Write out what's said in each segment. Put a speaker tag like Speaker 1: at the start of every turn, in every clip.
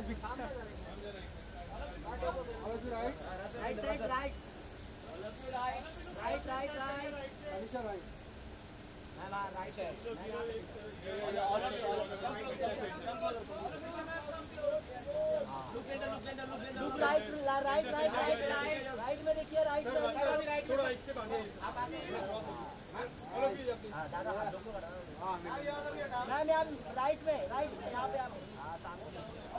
Speaker 1: right side right right right right
Speaker 2: Alisha right
Speaker 1: right है right right right right में देखिए right
Speaker 2: थोड़ा इसके बाद
Speaker 1: मैम आप राइट में राइट यहाँ पे आप सामने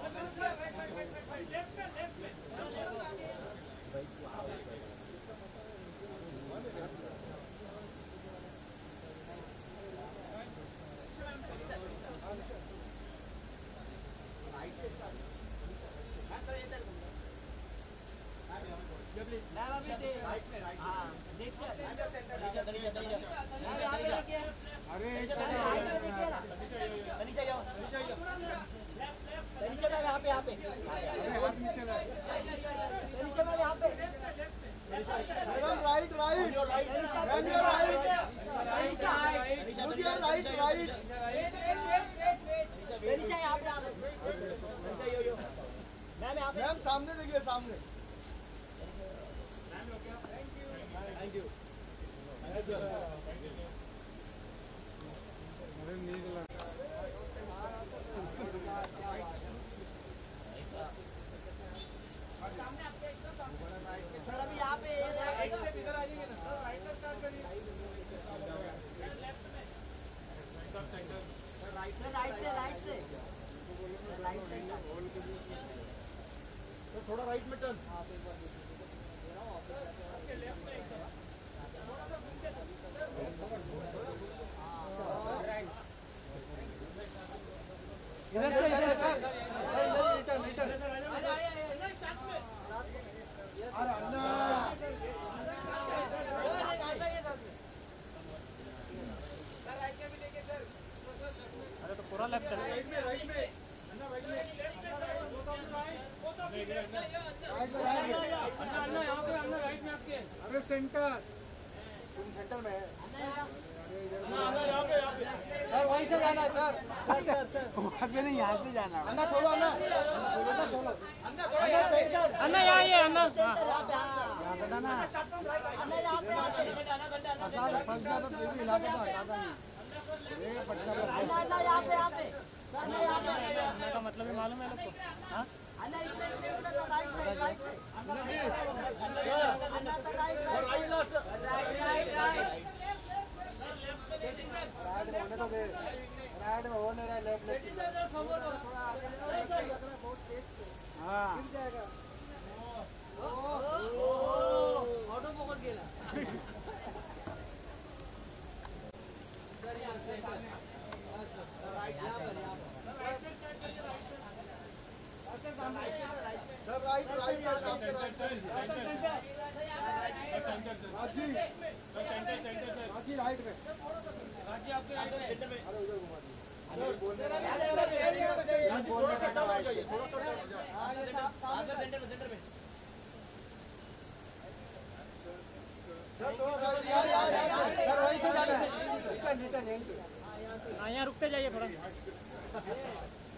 Speaker 2: मैम सामने देखिए सामने थैंक यू
Speaker 1: सर अभी यहाँ पे
Speaker 2: राइट से इधर आ जाइए ना सर राइट से स्टार्ट करिए
Speaker 1: राइट से
Speaker 2: तो थोड़ा राइट में टर्न इधर से इधर सर रिटर्न रिटर्न अरे अन्ना
Speaker 3: अरे तो पूरा लेफ्ट है
Speaker 2: राइट में अन्ना राइट में
Speaker 3: अन्ना यहाँ पे अन्ना राइट में आपके
Speaker 2: अरे सेंटर तुम सेंटर में है सर वहीं से जाना है सर वहाँ पे नहीं यहाँ से जाना अन्ना छोड़ो अन्ना छोड़ो
Speaker 3: अन्ना यहाँ ये अन्ना
Speaker 2: यहाँ पे जाना
Speaker 3: अन्ना का मतलब ही मालूम है लोग को हाँ
Speaker 1: ऑटो फोकस गेला
Speaker 2: सर राइट राइट राजी राइट में
Speaker 3: राजी आपके राइट में
Speaker 2: अरे उधर घुमा
Speaker 3: यहाँ रुकते जाइए थोड़ा